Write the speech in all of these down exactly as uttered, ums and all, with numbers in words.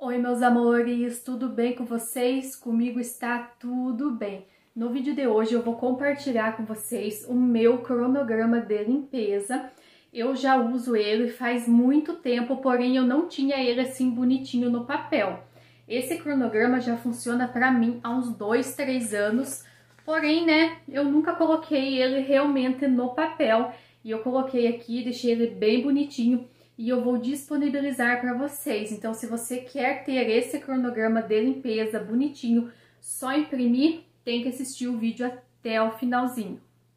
Oi, meus amores, tudo bem com vocês? Comigo está tudo bem. No vídeo de hoje eu vou compartilhar com vocês o meu cronograma de limpeza. Eu já uso ele faz muito tempo, porém eu não tinha ele assim bonitinho no papel. Esse cronograma já funciona para mim há uns dois, três anos, porém, né, eu nunca coloquei ele realmente no papel. E eu coloquei aqui, deixei ele bem bonitinho. E eu vou disponibilizar para vocês. Então, se você quer ter esse cronograma de limpeza bonitinho, só imprimir, tem que assistir o vídeo até o finalzinho.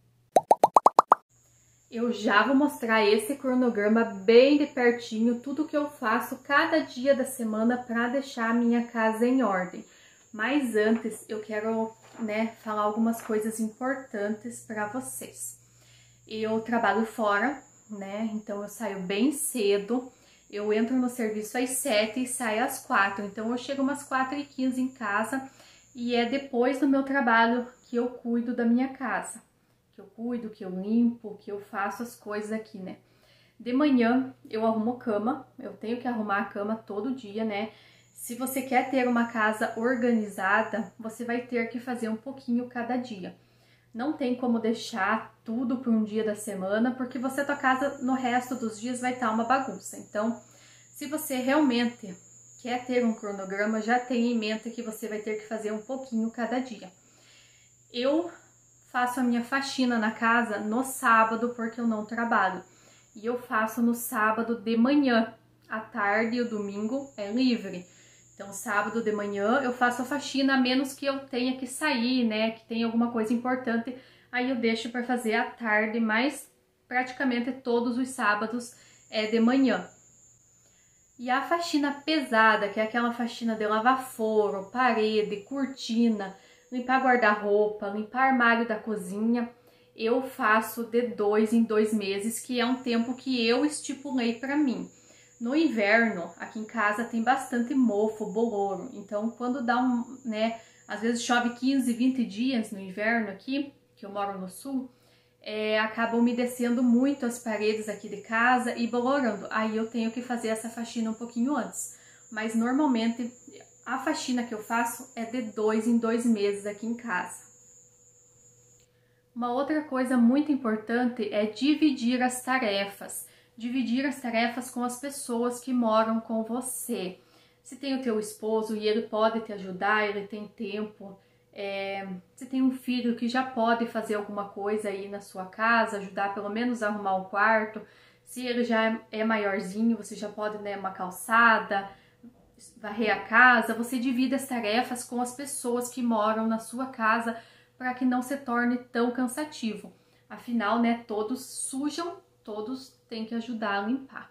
Eu já vou mostrar esse cronograma bem de pertinho, tudo que eu faço cada dia da semana para deixar a minha casa em ordem. Mas antes, eu quero, né, falar algumas coisas importantes para vocês. Eu trabalho fora, né? Então eu saio bem cedo, eu entro no serviço às sete e saio às quatro, então eu chego umas quatro e quinze em casa e é depois do meu trabalho que eu cuido da minha casa, que eu cuido, que eu limpo, que eu faço as coisas aqui, né? De manhã eu arrumo cama, eu tenho que arrumar a cama todo dia, né? Se você quer ter uma casa organizada, você vai ter que fazer um pouquinho cada dia. Não tem como deixar tudo para um dia da semana, porque você, tua casa no resto dos dias vai estar uma bagunça. Então, se você realmente quer ter um cronograma, já tenha em mente que você vai ter que fazer um pouquinho cada dia. Eu faço a minha faxina na casa no sábado, porque eu não trabalho. E eu faço no sábado de manhã, à tarde e o domingo é livre. Então, sábado de manhã eu faço a faxina, a menos que eu tenha que sair, né, que tenha alguma coisa importante, aí eu deixo para fazer à tarde, mas praticamente todos os sábados é de manhã. E a faxina pesada, que é aquela faxina de lavar forro, parede, cortina, limpar guarda-roupa, limpar armário da cozinha, eu faço de dois em dois meses, que é um tempo que eu estipulei para mim. No inverno, aqui em casa tem bastante mofo, bolor, então quando dá um, né, às vezes chove quinze, vinte dias no inverno aqui, que eu moro no sul, é, acaba umedecendo muito as paredes aqui de casa e bolorando, aí eu tenho que fazer essa faxina um pouquinho antes, mas normalmente a faxina que eu faço é de dois em dois meses aqui em casa. Uma outra coisa muito importante é dividir as tarefas. Dividir as tarefas com as pessoas que moram com você. Se tem o teu esposo e ele pode te ajudar, ele tem tempo, é, se tem um filho que já pode fazer alguma coisa aí na sua casa, ajudar pelo menos a arrumar o quarto, se ele já é maiorzinho, você já pode, né, uma calçada, varrer a casa, você divide as tarefas com as pessoas que moram na sua casa para que não se torne tão cansativo. Afinal, né, todos sujam, todos tem que ajudar a limpar.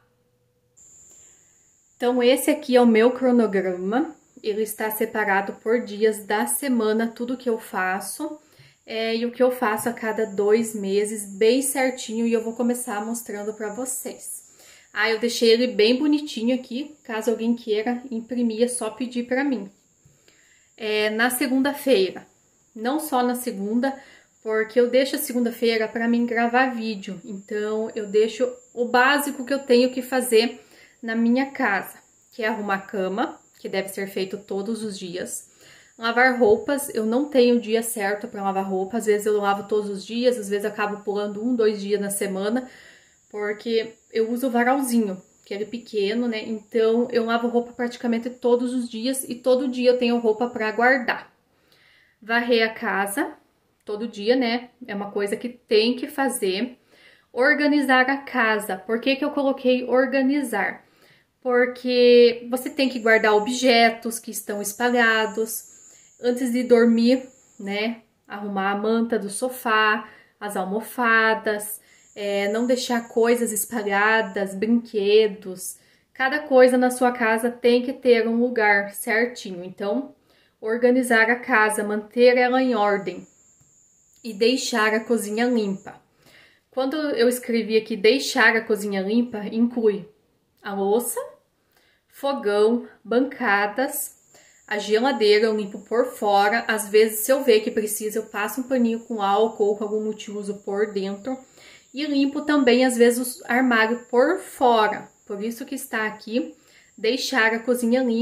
Então, esse aqui é o meu cronograma. Ele está separado por dias da semana, tudo que eu faço. É, e o que eu faço a cada dois meses, bem certinho. E eu vou começar mostrando para vocês. Ah, eu deixei ele bem bonitinho aqui. Caso alguém queira imprimir, é só pedir para mim. É, na segunda-feira, não só na segunda, porque eu deixo a segunda-feira para mim gravar vídeo, então eu deixo o básico que eu tenho que fazer na minha casa, que é arrumar a cama, que deve ser feito todos os dias. Lavar roupas, eu não tenho dia certo para lavar roupa, às vezes eu lavo todos os dias, às vezes eu acabo pulando um, dois dias na semana, porque eu uso o varalzinho, que é pequeno, né? Então eu lavo roupa praticamente todos os dias e todo dia eu tenho roupa para guardar. Varrer a casa todo dia, né? É uma coisa que tem que fazer. Organizar a casa. Por que que eu coloquei organizar? Porque você tem que guardar objetos que estão espalhados. Antes de dormir, né? Arrumar a manta do sofá, as almofadas, é, não deixar coisas espalhadas, brinquedos. Cada coisa na sua casa tem que ter um lugar certinho. Então, organizar a casa, manter ela em ordem. E deixar a cozinha limpa. Quando eu escrevi aqui deixar a cozinha limpa, inclui a louça, fogão, bancadas, a geladeira eu limpo por fora. Às vezes, se eu ver que precisa, eu passo um paninho com álcool ou com algum multiuso por dentro. E limpo também, às vezes, o armário por fora. Por isso que está aqui, deixar a cozinha limpa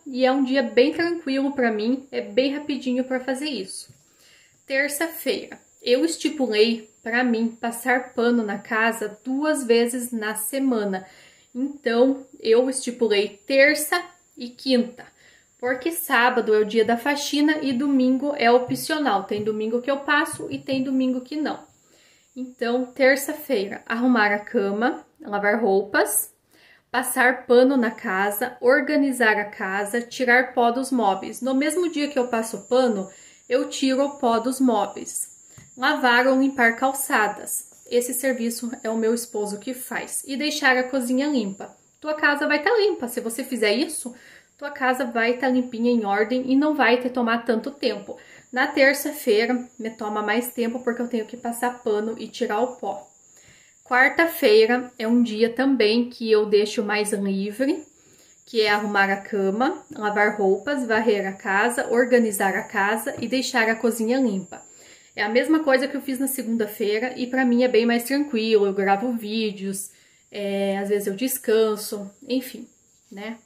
e é um dia bem tranquilo para mim, é bem rapidinho para fazer isso. Terça-feira, eu estipulei para mim passar pano na casa duas vezes na semana. Então, eu estipulei terça e quinta, porque sábado é o dia da faxina e domingo é opcional. Tem domingo que eu passo e tem domingo que não. Então, terça-feira, arrumar a cama, lavar roupas, passar pano na casa, organizar a casa, tirar pó dos móveis. No mesmo dia que eu passo pano, eu tiro o pó dos móveis. Lavar ou limpar calçadas. Esse serviço é o meu esposo que faz. E deixar a cozinha limpa. Tua casa vai estar limpa. Se você fizer isso, tua casa vai estar limpinha, em ordem, e não vai te tomar tanto tempo. Na terça-feira, me toma mais tempo porque eu tenho que passar pano e tirar o pó. Quarta-feira é um dia também que eu deixo mais livre, que é arrumar a cama, lavar roupas, varrer a casa, organizar a casa e deixar a cozinha limpa. É a mesma coisa que eu fiz na segunda-feira e para mim é bem mais tranquilo. Eu gravo vídeos, é, às vezes eu descanso, enfim, né?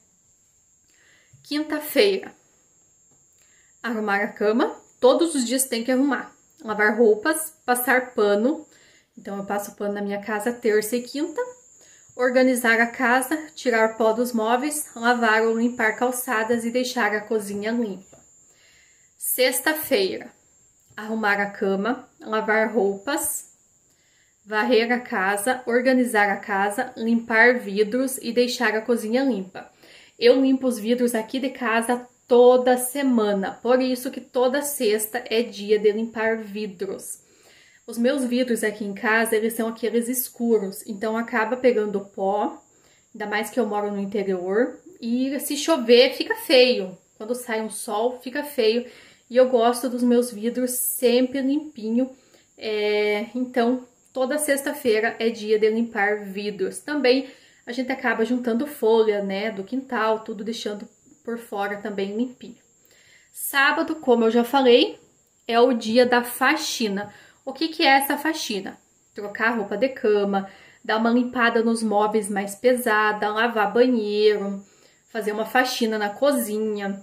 Quinta-feira, arrumar a cama. Todos os dias tem que arrumar. Lavar roupas, passar pano. Então, eu passo pano na minha casa terça e quinta. Organizar a casa, tirar pó dos móveis, lavar ou limpar calçadas e deixar a cozinha limpa. Sexta-feira, arrumar a cama, lavar roupas, varrer a casa, organizar a casa, limpar vidros e deixar a cozinha limpa. Eu limpo os vidros aqui de casa toda semana, por isso que toda sexta é dia de limpar vidros. Os meus vidros aqui em casa, eles são aqueles escuros, então acaba pegando pó, ainda mais que eu moro no interior, e se chover fica feio. Quando sai um sol, fica feio, e eu gosto dos meus vidros sempre limpinho, é, então toda sexta-feira é dia de limpar vidros. Também a gente acaba juntando folha, né, do quintal, tudo deixando por fora também limpinho. Sábado, como eu já falei, é o dia da faxina. O que que é essa faxina? Trocar a roupa de cama, dar uma limpada nos móveis mais pesada, lavar banheiro, fazer uma faxina na cozinha,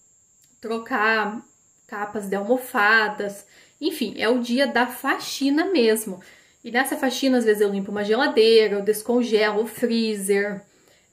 trocar capas de almofadas, enfim, é o dia da faxina mesmo. E nessa faxina, às vezes eu limpo uma geladeira, eu descongelo o freezer,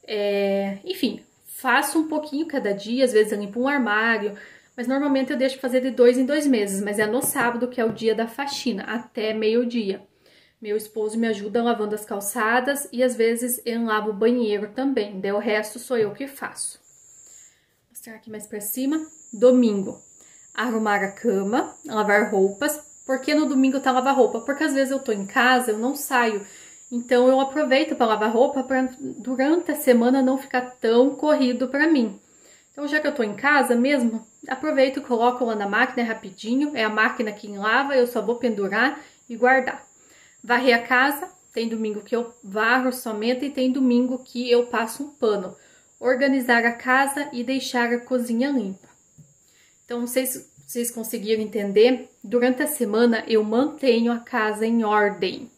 é, enfim, faço um pouquinho cada dia, às vezes eu limpo um armário, mas normalmente eu deixo fazer de dois em dois meses, mas é no sábado que é o dia da faxina, até meio-dia. Meu esposo me ajuda lavando as calçadas e às vezes ele lava o banheiro também, daí o resto sou eu que faço. Vou mostrar aqui mais pra cima. Domingo, arrumar a cama, lavar roupas. Por que no domingo tá lavar roupa? Porque às vezes eu tô em casa, eu não saio. Então, eu aproveito para lavar roupa para durante a semana não ficar tão corrido para mim. Então, já que eu tô em casa mesmo, aproveito e coloco lá na máquina rapidinho. É a máquina que lava, eu só vou pendurar e guardar. Varrer a casa, tem domingo que eu varro somente e tem domingo que eu passo um pano. Organizar a casa e deixar a cozinha limpa. Então, vocês, vocês conseguiram entender? Durante a semana, eu mantenho a casa em ordem.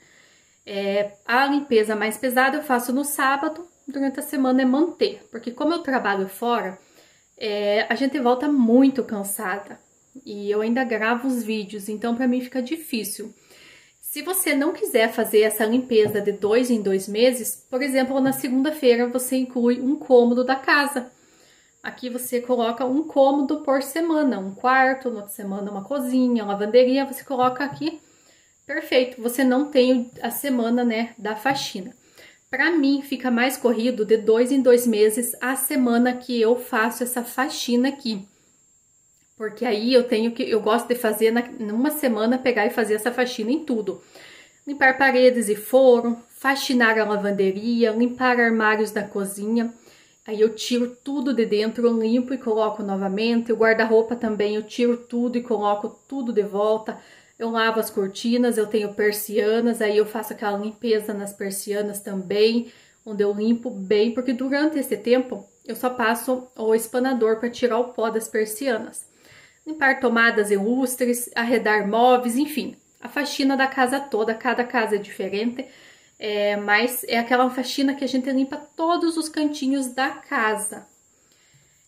É, a limpeza mais pesada eu faço no sábado, durante a semana é manter. Porque como eu trabalho fora, é, a gente volta muito cansada. E eu ainda gravo os vídeos, então para mim fica difícil. Se você não quiser fazer essa limpeza de dois em dois meses, por exemplo, na segunda-feira você inclui um cômodo da casa. Aqui você coloca um cômodo por semana, um quarto, na outra semana uma cozinha, uma lavanderia, você coloca aqui, perfeito. Você não tem a semana, né, da faxina. Para mim fica mais corrido de dois em dois meses a semana que eu faço essa faxina aqui. Porque aí eu tenho que, eu gosto de fazer na, numa semana, pegar e fazer essa faxina em tudo. Limpar paredes e forro, faxinar a lavanderia, limpar armários da cozinha. Aí eu tiro tudo de dentro, eu limpo e coloco novamente. O guarda-roupa também, eu tiro tudo e coloco tudo de volta. Eu lavo as cortinas, eu tenho persianas, aí eu faço aquela limpeza nas persianas também, onde eu limpo bem, porque durante esse tempo eu só passo o espanador para tirar o pó das persianas. Limpar tomadas e lustres, arredar móveis, enfim, a faxina da casa toda, cada casa é diferente, é, mas é aquela faxina que a gente limpa todos os cantinhos da casa.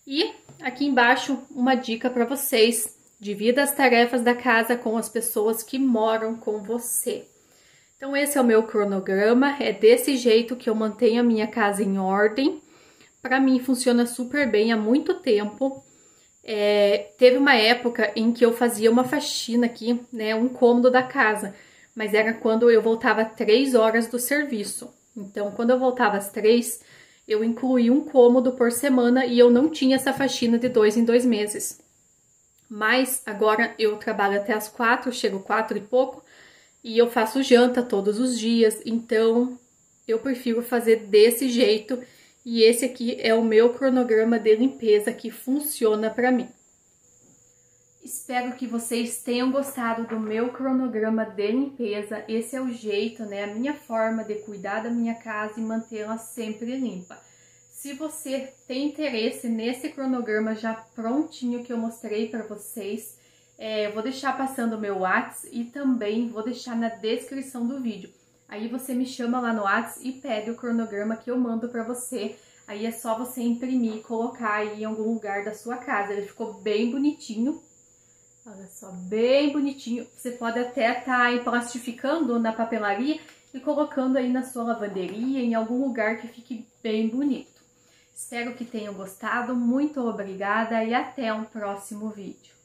E aqui embaixo uma dica para vocês: divida as tarefas da casa com as pessoas que moram com você. Então esse é o meu cronograma, é desse jeito que eu mantenho a minha casa em ordem. Para mim funciona super bem há muito tempo. É, teve uma época em que eu fazia uma faxina aqui, né, um cômodo da casa, mas era quando eu voltava três horas do serviço. Então, quando eu voltava às três, eu incluía um cômodo por semana e eu não tinha essa faxina de dois em dois meses. Mas agora eu trabalho até às quatro, chego quatro e pouco, e eu faço janta todos os dias, então eu prefiro fazer desse jeito. E esse aqui é o meu cronograma de limpeza que funciona para mim. Espero que vocês tenham gostado do meu cronograma de limpeza. Esse é o jeito, né, a minha forma de cuidar da minha casa e mantê-la sempre limpa. Se você tem interesse nesse cronograma já prontinho que eu mostrei para vocês, é, eu vou deixar passando o meu WhatsApp e também vou deixar na descrição do vídeo. Aí você me chama lá no WhatsApp e pede o cronograma que eu mando para você. Aí é só você imprimir e colocar aí em algum lugar da sua casa. Ele ficou bem bonitinho. Olha só, bem bonitinho. Você pode até estar plastificando na papelaria e colocando aí na sua lavanderia, em algum lugar que fique bem bonito. Espero que tenham gostado. Muito obrigada e até um próximo vídeo.